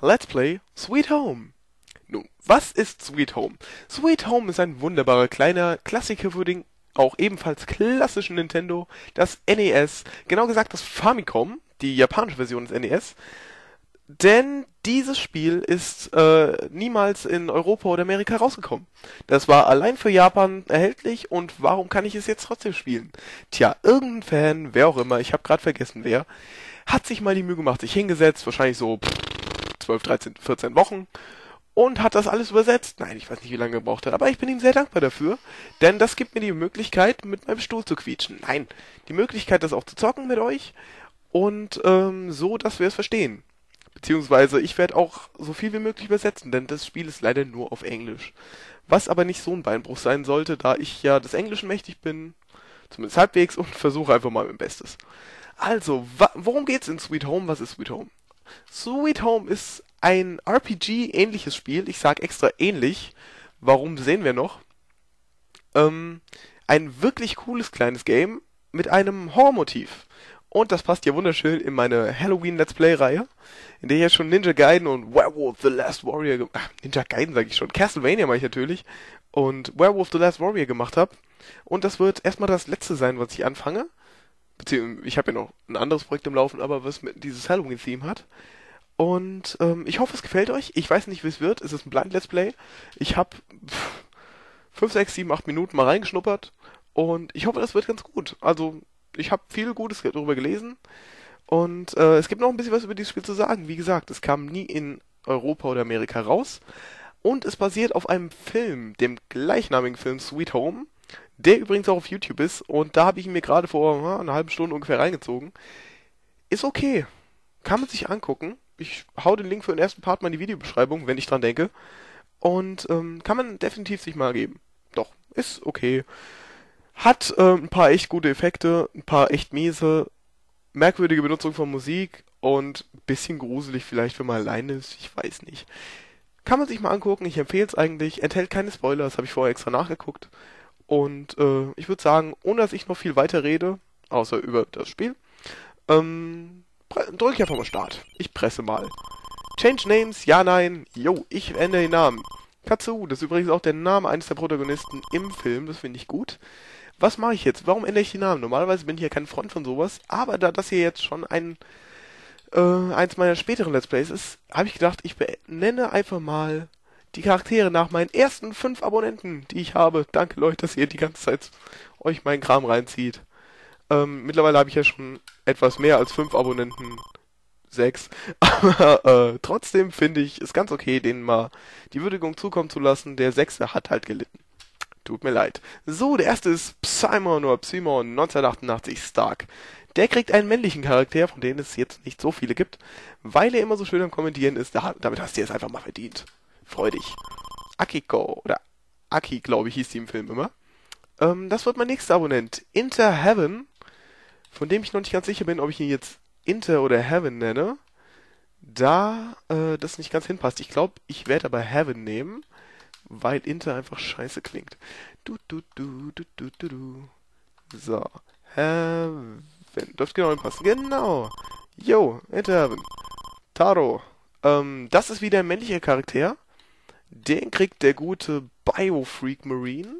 Let's Play Sweet Home. Nun, was ist Sweet Home? Sweet Home ist ein wunderbarer kleiner Klassiker für den auch ebenfalls klassischen Nintendo, das NES, genau gesagt das Famicom, die japanische Version des NES. Denn dieses Spiel ist niemals in Europa oder Amerika rausgekommen. Das war allein für Japan erhältlich und warum kann ich es jetzt trotzdem spielen? Tja, irgendein Fan, wer auch immer, ich habe gerade vergessen wer, hat sich mal die Mühe gemacht, sich hingesetzt, wahrscheinlich so 12, 13, 14 Wochen und hat das alles übersetzt. Nein, ich weiß nicht, wie lange er gebraucht hat, aber ich bin ihm sehr dankbar dafür, denn das gibt mir die Möglichkeit, mit meinem Stuhl zu quietschen. Nein, die Möglichkeit, das auch zu zocken mit euch und so, dass wir es verstehen. Beziehungsweise ich werde auch so viel wie möglich übersetzen, denn das Spiel ist leider nur auf Englisch. Was aber nicht so ein Beinbruch sein sollte, da ich ja des Englischen mächtig bin, zumindest halbwegs, und versuche einfach mal mein Bestes. Also, worum geht's in Sweet Home? Was ist Sweet Home? Sweet Home ist ein RPG-ähnliches Spiel. Ich sag extra ähnlich. Warum sehen wir noch? Ein wirklich cooles kleines Game mit einem Horrormotiv. Und das passt ja wunderschön in meine Halloween Let's Play-Reihe, in der ich ja schon Ninja Gaiden und Werewolf the Last Warrior, Ninja Gaiden sage ich schon, Castlevania mache ich natürlich, und Werewolf the Last Warrior gemacht habe. Und das wird erstmal das letzte sein, was ich anfange. Beziehungsweise, ich habe ja noch ein anderes Projekt im Laufen, aber was mit dieses Halloween-Theme hat. Und ich hoffe, es gefällt euch. Ich weiß nicht, wie es wird. Es ist ein Blind Let's Play. Ich habe 5, 6, 7, 8 Minuten mal reingeschnuppert. Und ich hoffe, das wird ganz gut. Also, ich habe viel Gutes darüber gelesen. Und es gibt noch ein bisschen was über dieses Spiel zu sagen. Wie gesagt, es kam nie in Europa oder Amerika raus. Und es basiert auf einem Film, dem gleichnamigen Film Sweet Home, der übrigens auch auf YouTube ist. Und da habe ich ihn mir gerade vor einer halben Stunde ungefähr reingezogen. Ist okay. Kann man sich angucken. Ich hau den Link für den ersten Part mal in die Videobeschreibung, wenn ich dran denke. Und kann man definitiv sich mal geben. Doch, ist okay. Hat ein paar echt gute Effekte, ein paar echt miese, merkwürdige Benutzung von Musik und ein bisschen gruselig vielleicht, wenn man alleine ist. Ich weiß nicht. Kann man sich mal angucken. Ich empfehle es eigentlich. Enthält keine Spoiler, das habe ich vorher extra nachgeguckt. Und ich würde sagen, ohne dass ich noch viel weiter rede, außer über das Spiel, drücke ich einfach mal Start. Ich presse mal. Change Names, ja, nein. Jo, ich ändere den Namen. Katsu, das ist übrigens auch der Name eines der Protagonisten im Film, das finde ich gut. Was mache ich jetzt? Warum ändere ich den Namen? Normalerweise bin ich ja kein Freund von sowas, aber da das hier jetzt schon eins meiner späteren Let's Plays ist, habe ich gedacht, ich benenne einfach mal die Charaktere nach meinen ersten 5 Abonnenten, die ich habe. Danke Leute, dass ihr die ganze Zeit euch meinen Kram reinzieht. Mittlerweile habe ich ja schon etwas mehr als 5 Abonnenten. 6. Aber trotzdem finde ich es ganz okay, denen mal die Würdigung zukommen zu lassen. Der Sechste hat halt gelitten. Tut mir leid. So, der erste ist Psymon oder Psymon 1988 Stark. Der kriegt einen männlichen Charakter, von denen es jetzt nicht so viele gibt, weil er immer so schön am Kommentieren ist. Damit hast du es einfach mal verdient. Freu dich. Akiko oder Aki, glaube ich, hieß die im Film immer. Das wird mein nächster Abonnent. Inter Heaven, von dem ich noch nicht ganz sicher bin, ob ich ihn jetzt Inter oder Heaven nenne, da das nicht ganz hinpasst. Ich glaube, ich werde aber Heaven nehmen, weil Inter einfach scheiße klingt. Du. So, Heaven. Dürfte genau hinpassen. Genau. Yo, Inter Heaven. Taro. Das ist wieder ein männlicher Charakter. Den kriegt der gute Biofreak Marine,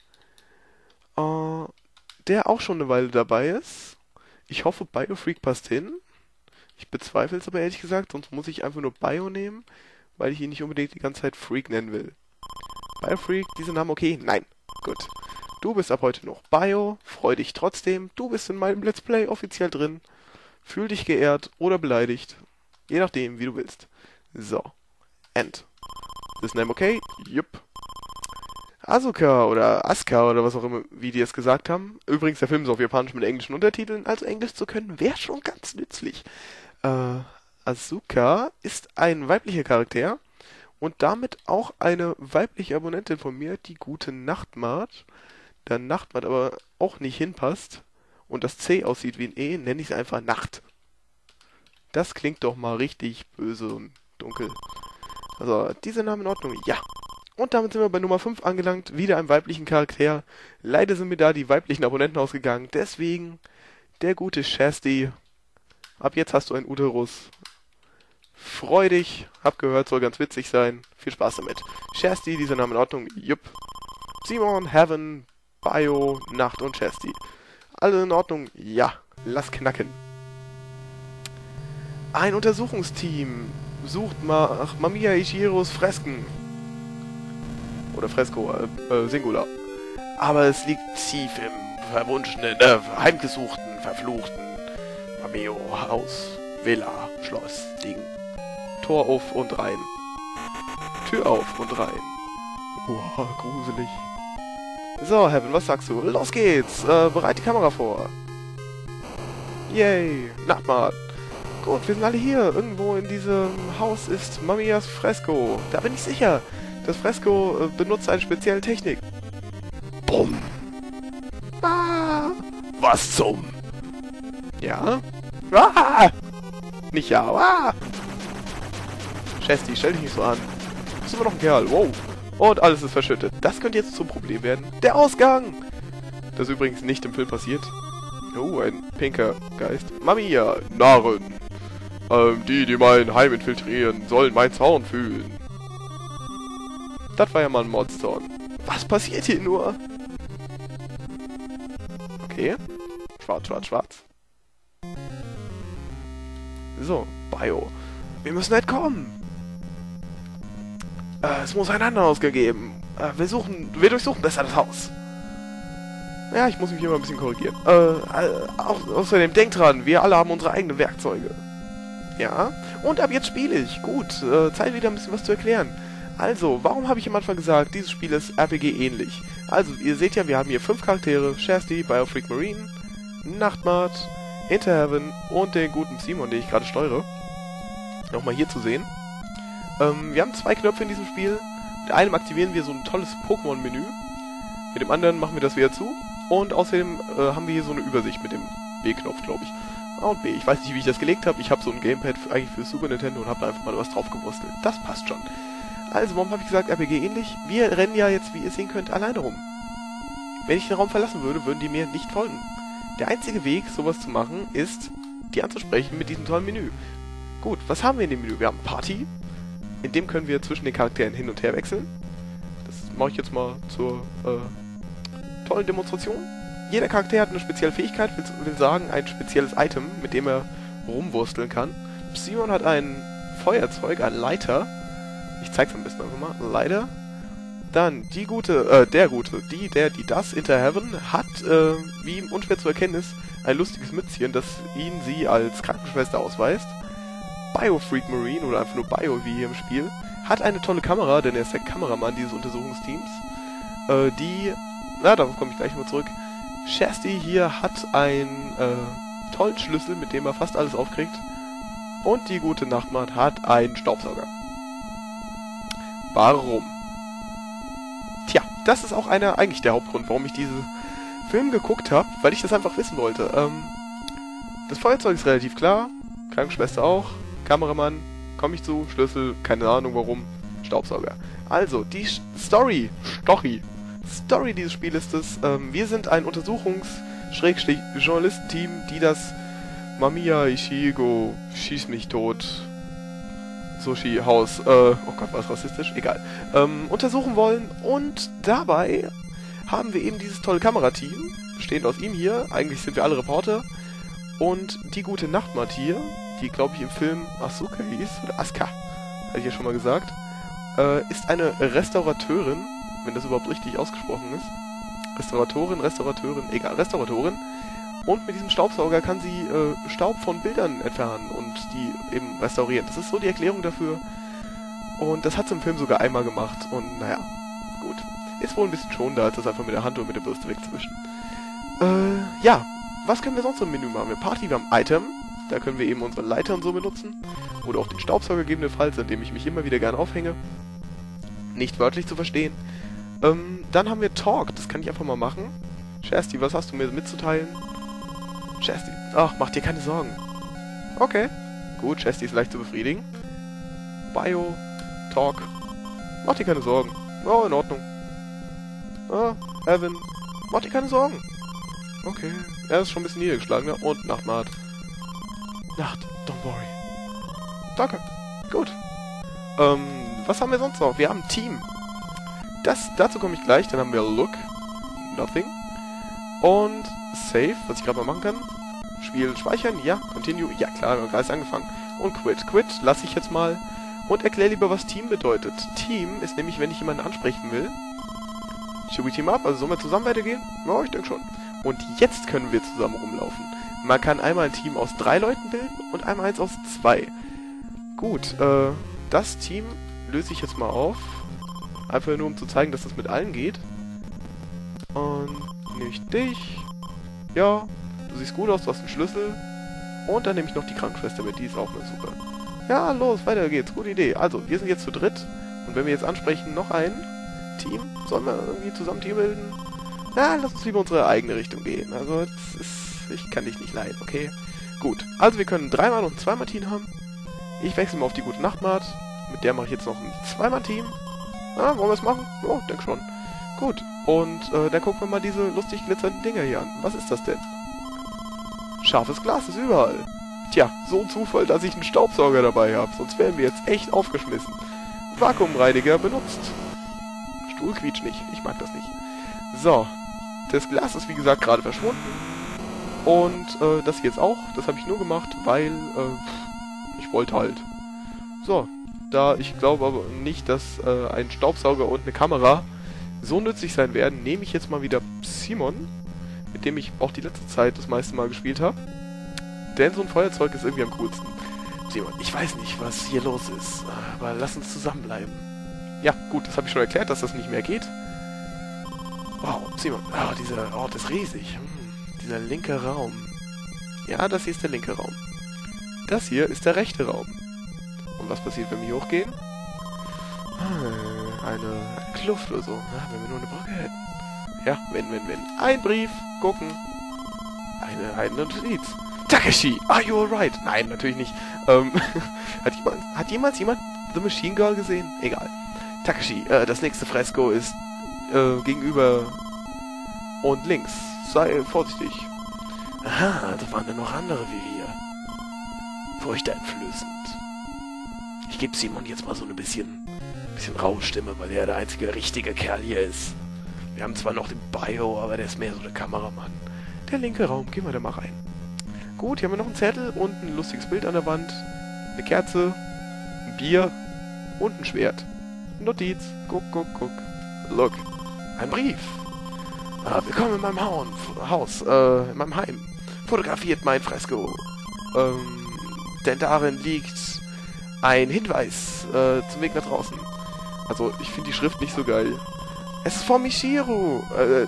der auch schon eine Weile dabei ist. Ich hoffe, Biofreak passt hin. Ich bezweifle es aber ehrlich gesagt, sonst muss ich einfach nur Bio nehmen, weil ich ihn nicht unbedingt die ganze Zeit Freak nennen will. Biofreak, dieser Name okay? Nein. Gut. Du bist ab heute noch Bio, freu dich trotzdem, du bist in meinem Let's Play offiziell drin. Fühl dich geehrt oder beleidigt. Je nachdem, wie du willst. So. End. This name okay? Jupp. Asuka oder Asuka oder was auch immer, wie die es gesagt haben. Übrigens, der Film ist auf Japanisch mit englischen Untertiteln, also Englisch zu können, wäre schon ganz nützlich. Asuka ist ein weiblicher Charakter und damit auch eine weibliche Abonnentin von mir, die gute Nachtmart. Da Nachtmart aber auch nicht hinpasst und das C aussieht wie ein E, nenne ich es einfach Nacht. Das klingt doch mal richtig böse und dunkel. Also, dieser Name in Ordnung? Ja. Und damit sind wir bei Nummer 5 angelangt. Wieder einem weiblichen Charakter. Leider sind mir da die weiblichen Abonnenten ausgegangen. Deswegen der gute Shasti. Ab jetzt hast du einen Uterus. Freu dich. Hab gehört, soll ganz witzig sein. Viel Spaß damit. Chasti, dieser Name in Ordnung. Jupp. Simon, Heaven, Bio, Nacht und Chasti. Alle in Ordnung? Ja. Lass knacken. Ein Untersuchungsteam sucht nach Mamiya Ishiros Fresken. Oder Fresko, Singular. Aber es liegt tief im verwunschenen, heimgesuchten, verfluchten Mameo-Haus, Villa, Schloss, Ding. Tor auf und rein. Tür auf und rein. Wow, gruselig. So, Heaven, was sagst du? Los geht's! Bereit die Kamera vor. Yay! Nachtmahl. Gut, wir sind alle hier. Irgendwo in diesem Haus ist Mamiyas Fresko. Da bin ich sicher. Das Fresko benutzt eine spezielle Technik. Bumm! Ah! Was zum? Ja? Ah! Nicht ja, ah! Chasti, stell dich nicht so an. Du bist immer noch ein Kerl, wow. Und alles ist verschüttet. Das könnte jetzt zum Problem werden. Der Ausgang! Das ist übrigens nicht im Film passiert. Oh, ein pinker Geist. Mamiya, Narren. Die mein Heim infiltrieren, sollen meinen Zorn fühlen. Das war ja mal ein Monster. Was passiert hier nur? Okay. Schwarz, schwarz, schwarz. So, Bio. Wir müssen entkommen. Es muss ein anderer ausgegeben. Wir durchsuchen besser das Haus. Ja, ich muss mich hier mal ein bisschen korrigieren. Außerdem, denkt dran, wir alle haben unsere eigenen Werkzeuge. Ja, und ab jetzt spiele ich. Gut, Zeit wieder ein bisschen was zu erklären. Also, warum habe ich am Anfang gesagt, dieses Spiel ist RPG-ähnlich? Also, ihr seht ja, wir haben hier 5 Charaktere. Chasti, Biofreak Marine, Nachtmart, Interheaven und den guten Simon, den ich gerade steuere. Nochmal hier zu sehen. Wir haben 2 Knöpfe in diesem Spiel. Mit einem aktivieren wir so ein tolles Pokémon-Menü. Mit dem anderen machen wir das wieder zu. Und außerdem haben wir hier so eine Übersicht mit dem B-Knopf, glaube ich. A und B. Ich weiß nicht, wie ich das gelegt habe. Ich habe so ein Gamepad eigentlich für Super Nintendo und habe da einfach mal was drauf gewurstelt. Das passt schon. Also, warum habe ich gesagt RPG ähnlich? Wir rennen ja jetzt, wie ihr sehen könnt, alleine rum. Wenn ich den Raum verlassen würde, würden die mir nicht folgen. Der einzige Weg, sowas zu machen, ist, die anzusprechen mit diesem tollen Menü. Gut, was haben wir in dem Menü? Wir haben Party. In dem können wir zwischen den Charakteren hin und her wechseln. Das mache ich jetzt mal zur tollen Demonstration. Jeder Charakter hat eine spezielle Fähigkeit, will sagen, ein spezielles Item, mit dem er rumwursteln kann. Simon hat ein Feuerzeug, ein Leiter. Ich zeig's am besten einfach mal. Leiter. Dann die das, Interheaven, hat, wie ihm unschwer zu erkennen ist, ein lustiges Mützchen, das sie als Krankenschwester ausweist. Biofreak Marine, oder einfach nur Bio wie hier im Spiel, hat eine tolle Kamera, denn er ist der Kameramann dieses Untersuchungsteams. Darauf komme ich gleich mal zurück. Chasti hier hat einen tollen Schlüssel, mit dem er fast alles aufkriegt. Und die gute Nachtmahl hat einen Staubsauger. Warum? Tja, das ist auch eigentlich der Hauptgrund, warum ich diesen Film geguckt habe, weil ich das einfach wissen wollte. Das Feuerzeug ist relativ klar, Krankenschwester auch, Kameramann, komme ich zu, Schlüssel, keine Ahnung warum, Staubsauger. Also, die Story dieses Spiels ist es, wir sind ein Untersuchungs-Journalistenteam, die das Mamiya Ishigo schieß mich tot Sushi-Haus, oh Gott, war es rassistisch? Egal, untersuchen wollen, und dabei haben wir eben dieses tolle Kamerateam, bestehend aus ihm hier, eigentlich sind wir alle Reporter, und die gute Nachtmahl hier, die glaube ich im Film Asuka hieß, oder Asuka, hatte ich ja schon mal gesagt, ist eine Restaurateurin, wenn das überhaupt richtig ausgesprochen ist. Restaurateurin, egal, Restaurateurin. Und mit diesem Staubsauger kann sie Staub von Bildern entfernen und die eben restaurieren. Das ist so die Erklärung dafür. Und das hat sie im Film sogar einmal gemacht. Und naja, gut. Ist wohl ein bisschen schonender, als das einfach mit der Hand und mit der Bürste wegzuwischen. Ja. Was können wir sonst im Menü machen? Wir haben Party, wir haben Item. Da können wir eben unsere Leiter und so benutzen. Oder auch den Staubsauger gegebenenfalls, an dem ich mich immer wieder gerne aufhänge. Nicht wörtlich zu verstehen. Dann haben wir Talk. Das kann ich einfach mal machen. Chasti, was hast du mir mitzuteilen? Chasti. Ach, mach dir keine Sorgen. Okay. Gut, Chasti ist leicht zu befriedigen. Bio. Talk. Mach dir keine Sorgen. Oh, in Ordnung. Ah, Evan. Mach dir keine Sorgen. Okay. Er ist schon ein bisschen niedergeschlagener. Und Nachtmahl. Nacht. Don't worry. Danke. Gut. Was haben wir sonst noch? Wir haben Team. Dazu komme ich gleich. Dann haben wir Look. Nothing. Und Save, was ich gerade mal machen kann. Spiel speichern. Ja. Continue. Ja, klar, wir haben gerade angefangen. Und Quit. Quit lasse ich jetzt mal. Und erkläre lieber, was Team bedeutet. Team ist nämlich, wenn ich jemanden ansprechen will. Should we team up? Also sollen wir zusammen weitergehen? Ja, ich denke schon. Und jetzt können wir zusammen rumlaufen. Man kann einmal ein Team aus 3 Leuten bilden und einmal eins aus 2. Gut, das Team löse ich jetzt mal auf. Einfach nur, um zu zeigen, dass das mit allen geht. Und nehme ich dich. Ja, du siehst gut aus, du hast einen Schlüssel. Und dann nehme ich noch die Krankenschwester mit, die ist auch eine super. Ja, los, weiter geht's. Gute Idee. Also, wir sind jetzt zu dritt. Und wenn wir jetzt ansprechen, noch ein Team, sollen wir irgendwie zusammen Team bilden? Na, lass uns lieber unsere eigene Richtung gehen. Also, ich kann dich nicht leiden, okay? Gut, also wir können 3-mal und 2-mal Team haben. Ich wechsle mal auf die gute Nachtmaht. Mit der mache ich jetzt noch ein 2-mal Team. Ah, wollen wir es machen? Oh, denke schon. Gut, und dann gucken wir mal diese lustig glitzernden Dinger hier an. Was ist das denn? Scharfes Glas ist überall. Tja, so ein Zufall, dass ich einen Staubsauger dabei habe. Sonst wären wir jetzt echt aufgeschmissen. Vakuumreiniger benutzt. Stuhl quietscht nicht. Ich mag das nicht. So, das Glas ist wie gesagt gerade verschwunden. Und das hier jetzt auch. Das habe ich nur gemacht, weil ich wollte halt. So, da ich glaube aber nicht, dass ein Staubsauger und eine Kamera so nützlich sein werden, nehme ich jetzt mal wieder Simon, mit dem ich auch die letzte Zeit das meiste Mal gespielt habe. Denn so ein Feuerzeug ist irgendwie am coolsten. Simon, ich weiß nicht, was hier los ist, aber lass uns zusammenbleiben. Ja, gut, das habe ich schon erklärt, dass das nicht mehr geht. Wow, Simon, dieser Ort ist riesig. Dieser linke Raum. Ja, das hier ist der linke Raum. Das hier ist der rechte Raum. Und was passiert, wenn wir hier hochgehen? Eine Kluft oder so. Ja, wenn wir nur eine Brücke hätten. Ja, wenn. Ein Brief. Gucken. Eine Notiz. Takeshi, are you alright? Nein, natürlich nicht. Hat jemals jemand The Machine Girl gesehen? Egal. Takeshi, das nächste Fresko ist gegenüber und links. Sei vorsichtig. Aha, da waren ja noch andere wie wir. Furchteinflößend. Ich gebe Simon jetzt mal so ein bisschen raue Stimme, weil er der einzige richtige Kerl hier ist. Wir haben zwar noch den Bio, aber der ist mehr so der Kameramann. Der linke Raum, gehen wir da mal rein. Gut, hier haben wir noch einen Zettel und ein lustiges Bild an der Wand. Eine Kerze, ein Bier und ein Schwert. Notiz. Guck. Look. Ein Brief. Willkommen in meinem Haus, in meinem Heim. Fotografiert mein Fresko. Denn darin liegt ein Hinweis zum Weg nach draußen. Also, ich finde die Schrift nicht so geil. Es ist von Michiru.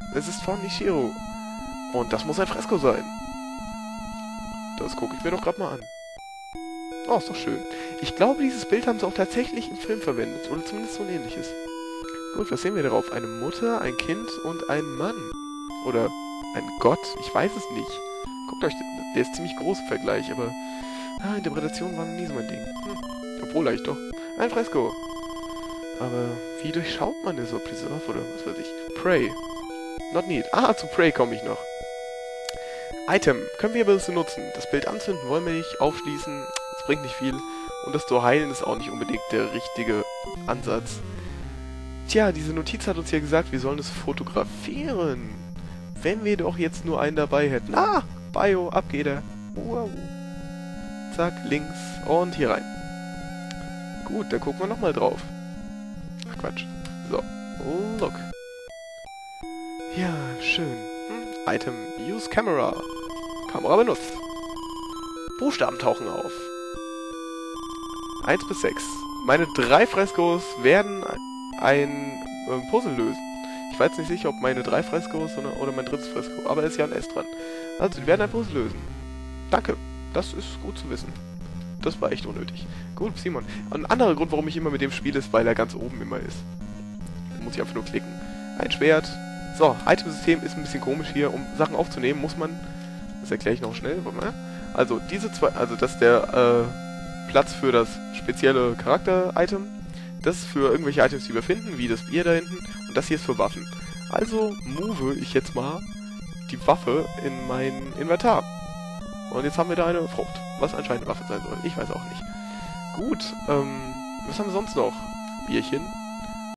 Und das muss ein Fresko sein. Das gucke ich mir doch gerade mal an. Oh, ist doch schön. Ich glaube, dieses Bild haben sie auch tatsächlich im Film verwendet. Oder zumindest so ein ähnliches. Gut, was sehen wir darauf? Eine Mutter, ein Kind und ein Mann. Oder ein Gott. Ich weiß es nicht. Guckt euch, der ist ziemlich groß im Vergleich, aber Interpretationen waren nie so mein Ding. Obwohl eigentlich doch. Ein Fresko. Aber wie durchschaut man das? Ob diese Waffe oder was weiß ich? Pray. Not need. Zu Pray komme ich noch. Item. Können wir aber das nutzen. Das Bild anzünden wollen wir nicht. Aufschließen. Das bringt nicht viel. Und das zu heilen ist auch nicht unbedingt der richtige Ansatz. Tja, diese Notiz hat uns ja gesagt, wir sollen es fotografieren. Wenn wir doch jetzt nur einen dabei hätten. Bio, ab geht er. Wow. Zack, links und hier rein. Gut, dann gucken wir nochmal drauf. Ach, Quatsch. So, look. Ja, schön. Item, use camera. Kamera benutzt. Buchstaben tauchen auf. 1 bis 6. Meine 3 Freskos werden ein Puzzle lösen. Ich weiß nicht sicher, ob meine 3 Freskos oder mein drittes Fresko, aber es ist ja ein S dran. Also, die werden ein Puzzle lösen. Danke, das ist gut zu wissen. Das war echt unnötig. Gut, Simon. Ein anderer Grund, warum ich immer mit dem spiele, ist, weil er ganz oben immer ist. Da muss ich einfach nur klicken. Ein Schwert. So, Itemsystem ist ein bisschen komisch hier. Um Sachen aufzunehmen, muss man... Das erkläre ich noch schnell. Warte mal. Also, diese zwei... Also, das ist der Platz für das spezielle Charakter-Item. Das ist für irgendwelche Items, die wir finden, wie das Bier da hinten. Und das hier ist für Waffen. Also move ich jetzt mal die Waffe in mein Inventar. Und jetzt haben wir da eine Frucht. Was anscheinend eine Waffe sein soll. Ich weiß auch nicht. Gut, was haben wir sonst noch? Bierchen?